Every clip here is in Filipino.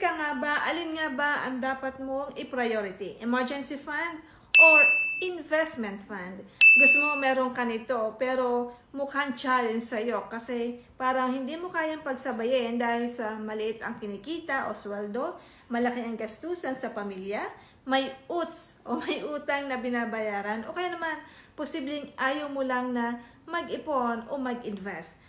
ka nga ba, alin nga ba ang dapat mong i-priority? Emergency fund or investment fund? Gusto mo meron ka nito pero mukhang challenge sa'yo kasi parang hindi mo kayang pagsabayin dahil sa maliit ang kinikita o sweldo, malaki ang gastusan sa pamilya, may UTS o may utang na binabayaran o kaya naman posibleng ayaw mo lang na mag-ipon o mag-invest.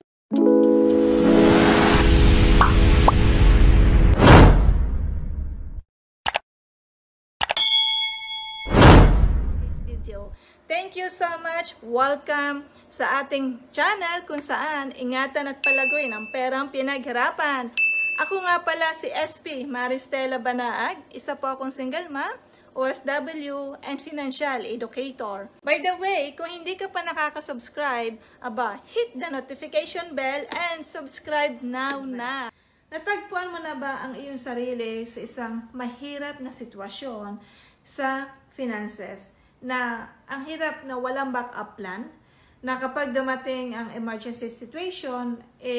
Video. Thank you so much. Welcome sa ating channel kung saan ingatan at palaguin ang perang pinaghirapan. Ako nga pala si SP Maristela Banaag, isa po akong single mom, OFW, and financial educator. By the way, kung hindi ka pa nakaka-subscribe, hit the notification bell and subscribe now na. Natagpuan mo na ba ang iyong sarili sa isang mahirap na sitwasyon sa finances? Na ang hirap na walang backup plan, na kapag dumating ang emergency situation,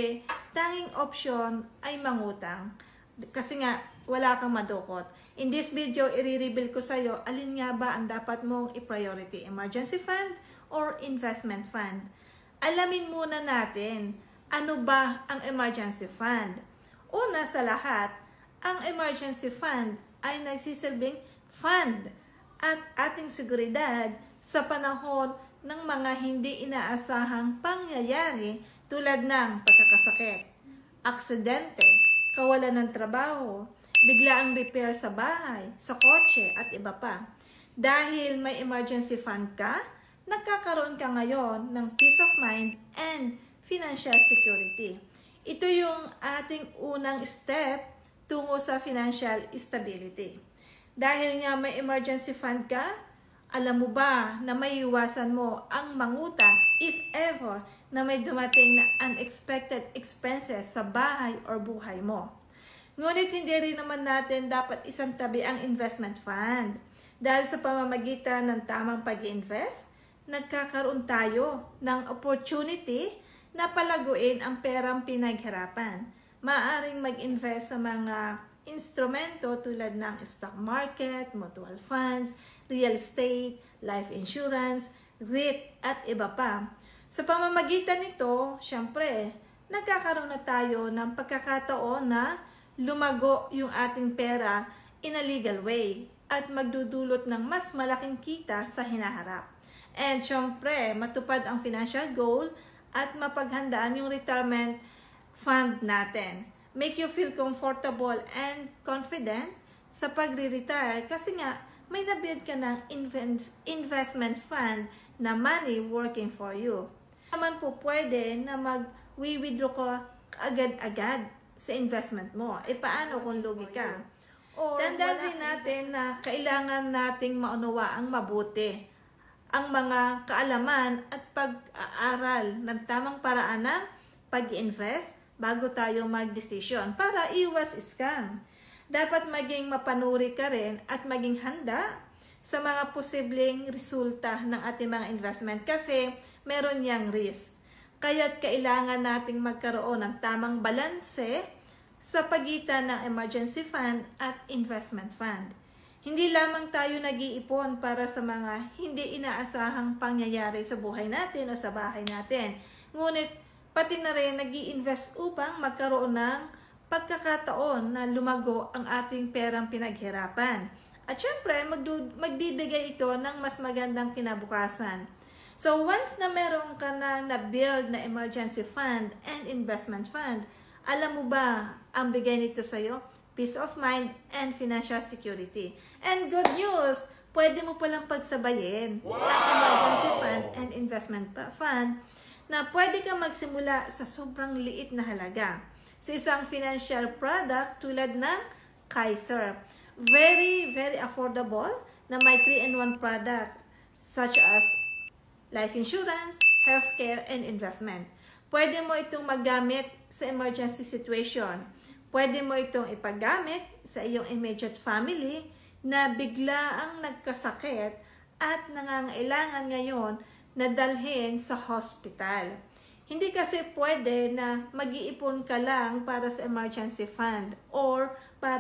tanging option ay mangutang. Kasi nga, wala kang madukot. In this video, i-reveal ko sa'yo, alin nga ba ang dapat mong i-priority? Emergency fund or investment fund? Alamin muna natin, ano ba ang emergency fund? Una sa lahat, ang emergency fund ay nagsisilbing fund at ating seguridad sa panahon ng mga hindi inaasahang pangyayari tulad ng pagkakasakit, aksidente, kawalan ng trabaho, biglaang repair sa bahay, sa kotse at iba pa. Dahil may emergency fund ka, nagkakaroon ka ngayon ng peace of mind and financial security. Ito yung ating unang step tungo sa financial stability. Dahil nga may emergency fund ka, alam mo ba na maiiwasan mo ang mangutang if ever na may dumating na unexpected expenses sa bahay or buhay mo. Ngunit hindi rin naman natin dapat isang tabi ang investment fund. Dahil sa pamamagitan ng tamang pag-invest, nagkakaroon tayo ng opportunity na palaguin ang perang pinaghirapan. Maaaring mag-invest sa mga instrumento tulad ng stock market, mutual funds, real estate, life insurance, REIT at iba pa. Sa pamamagitan nito, syempre, nagkakaroon na tayo ng pagkakataon na lumago yung ating pera in a legal way at magdudulot ng mas malaking kita sa hinaharap. And syempre, matupad ang financial goal at mapaghandaan yung retirement fund natin. Make you feel comfortable and confident sa pagre-retire kasi nga may nabuild ka ng investment fund na money working for you. Naman po pwede na mag-withdraw ka agad-agad sa investment mo. Paano kung lugi ka? Tandaan din natin na kailangan nating maunawaang mabuti ang mga kaalaman at pag-aaral ng tamang paraan ng pag-invest bago tayo mag-desisyon para iwas scam. Dapat maging mapanuri ka rin at maging handa sa mga posibleng resulta ng ating mga investment kasi meron niyang risk. Kaya't kailangan nating magkaroon ng tamang balanse sa pagitan ng emergency fund at investment fund. Hindi lamang tayo nag-iipon para sa mga hindi inaasahang pangyayari sa buhay natin o sa bahay natin. Ngunit pati na rin nag-i-invest upang magkaroon ng pagkakataon na lumago ang ating perang pinaghirapan. At syempre, magbibigay ito ng mas magandang kinabukasan. So once na meron ka na-build na emergency fund and investment fund, alam mo ba ang bigay nito sa'yo? Peace of mind and financial security. And good news, pwede mo palang pagsabayin ang emergency fund and investment fund na pwede kang magsimula sa sobrang liit na halaga sa isang financial product tulad ng Kaiser. Very, very affordable na may 3-in-1 product such as life insurance, healthcare, and investment. Pwede mo itong magamit sa emergency situation. Pwede mo itong ipagamit sa iyong immediate family na bigla ang nagkasakit at nangangailangan ngayon na dalhin sa hospital. Hindi kasi pwede na mag-iipon ka lang para sa emergency fund or para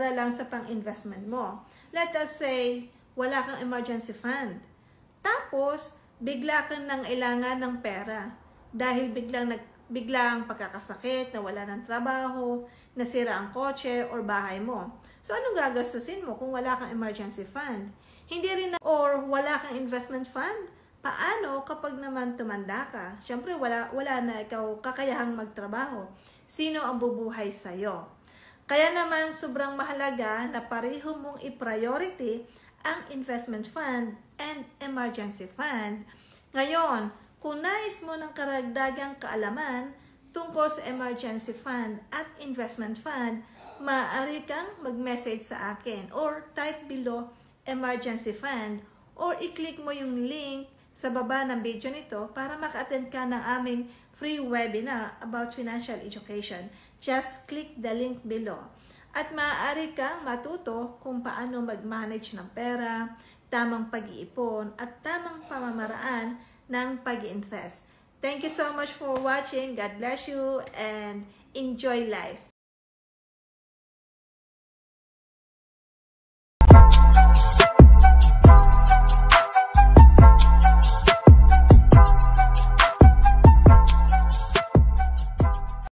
pera lang sa pang-investment mo. Let us say, wala kang emergency fund. Tapos, bigla kang nangailangan ng pera. Dahil biglang pagkakasakit, nawala ng trabaho, nasira ang kotse or bahay mo. So, anong gagastusin mo kung wala kang emergency fund? Hindi rin or wala kang investment fund? Paano kapag naman tumanda ka? Siyempre, wala na ikaw kakayahang magtrabaho. Sino ang bubuhay sa'yo? Kaya naman, sobrang mahalaga na pareho mong i-priority ang investment fund and emergency fund. Ngayon, kung nais mo ng karagdagang kaalaman tungkol sa emergency fund at investment fund, maaari kang mag-message sa akin or type below emergency fund or i-click mo yung link sa baba ng video nito para maka-attend ka ng aming free webinar about financial education. Just click the link below. At maaari kang matuto kung paano mag-manage ng pera, tamang pag-iipon, at tamang pamamaraan ng pag-invest. Thank you so much for watching. God bless you and enjoy life.